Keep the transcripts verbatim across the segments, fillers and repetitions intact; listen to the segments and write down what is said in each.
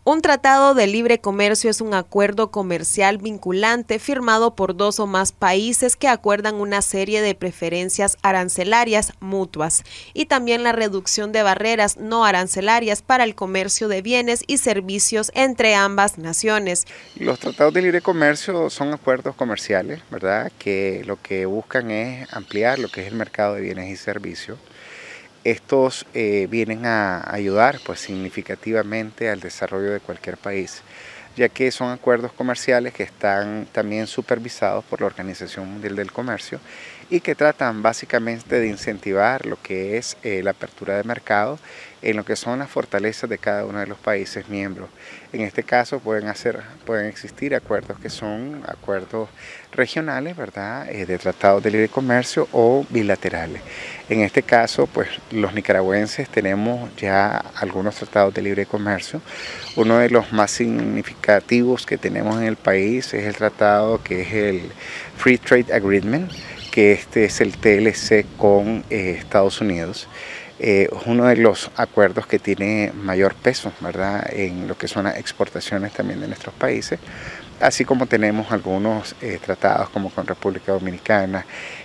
Un tratado de libre comercio es un acuerdo comercial vinculante firmado por dos o más países que acuerdan una serie de preferencias arancelarias mutuas y también la reducción de barreras no arancelarias para el comercio de bienes y servicios entre ambas naciones. Los tratados de libre comercio son acuerdos comerciales, ¿verdad?, que lo que buscan es ampliar lo que es el mercado de bienes y servicios. Estos eh, vienen a ayudar pues, significativamente al desarrollo de cualquier país, ya que son acuerdos comerciales que están también supervisados por la Organización Mundial del Comercio y que tratan básicamente de incentivar lo que es eh, la apertura de mercado en lo que son las fortalezas de cada uno de los países miembros. En este caso pueden, hacer, pueden existir acuerdos que son acuerdos regionales, ¿verdad?, eh, de tratados de libre comercio o bilaterales. En este caso, pues los nicaragüenses tenemos ya algunos tratados de libre comercio. Uno de los más significativos que tenemos en el país es el tratado que es el Free Trade Agreement, que este es el T L C con eh, Estados Unidos. Eh, es uno de los acuerdos que tiene mayor peso, ¿verdad?, en lo que son las exportaciones también de nuestros países, así como tenemos algunos eh, tratados como con República Dominicana,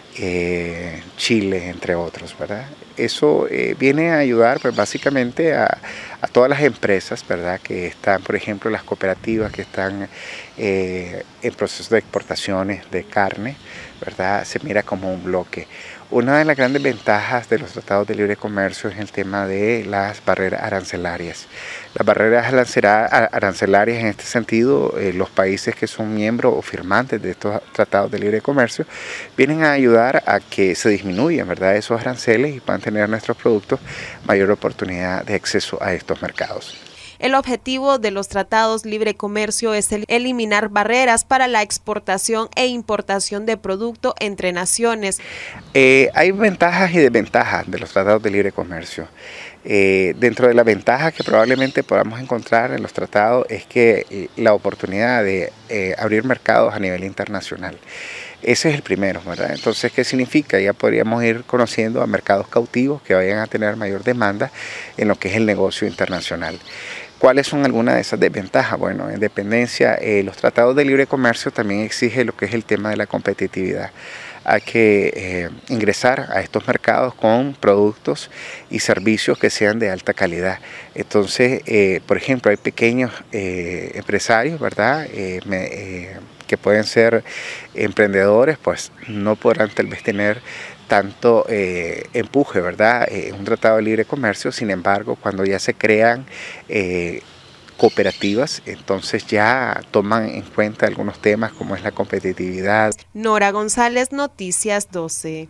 eh, Chile, entre otros, ¿verdad? Eso eh, viene a ayudar pues, básicamente a, a todas las empresas, ¿verdad?, que están, por ejemplo, las cooperativas que están eh, en proceso de exportaciones de carne, ¿verdad?, se mira como un bloque. Una de las grandes ventajas de los tratados de libre comercio es el tema de las barreras arancelarias. Las barreras arancelarias en este sentido, eh, los países que son miembros o firmantes de estos tratados de libre comercio vienen a ayudar a que se disminuyan, ¿verdad?, esos aranceles y puedan tener nuestros productos mayor oportunidad de acceso a estos mercados. El objetivo de los tratados libre comercio es el eliminar barreras para la exportación e importación de productos entre naciones. Eh, hay ventajas y desventajas de los tratados de libre comercio. Eh, dentro de las ventajas que probablemente podamos encontrar en los tratados es que eh, la oportunidad de eh, abrir mercados a nivel internacional. Ese es el primero, ¿verdad? Entonces, ¿qué significa? Ya podríamos ir conociendo a mercados cautivos que vayan a tener mayor demanda en lo que es el negocio internacional. ¿Cuáles son algunas de esas desventajas? Bueno, en dependencia, eh, los tratados de libre comercio también exigen lo que es el tema de la competitividad. Hay que eh, ingresar a estos mercados con productos y servicios que sean de alta calidad. Entonces, eh, por ejemplo, hay pequeños eh, empresarios, ¿verdad?, eh, me, eh, que pueden ser emprendedores, pues no podrán tal vez tener tanto eh, empuje, ¿verdad?, eh, un tratado de libre comercio. Sin embargo, cuando ya se crean eh, cooperativas, entonces ya toman en cuenta algunos temas como es la competitividad. Nora González, Noticias doce.